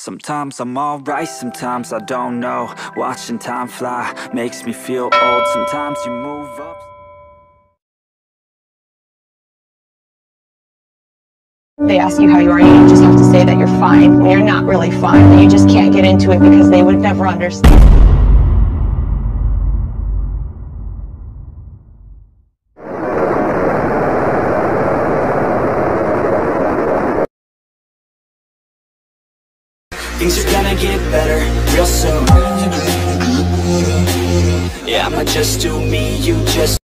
Sometimes I'm alright, sometimes I don't know. Watching time fly makes me feel old. Sometimes you move up. They ask you how you are, you just have to say that you're fine when you're not really fine, and you just can't get into it because they would never understand. Things are gonna get better real soon. Yeah, I'ma just do me, you just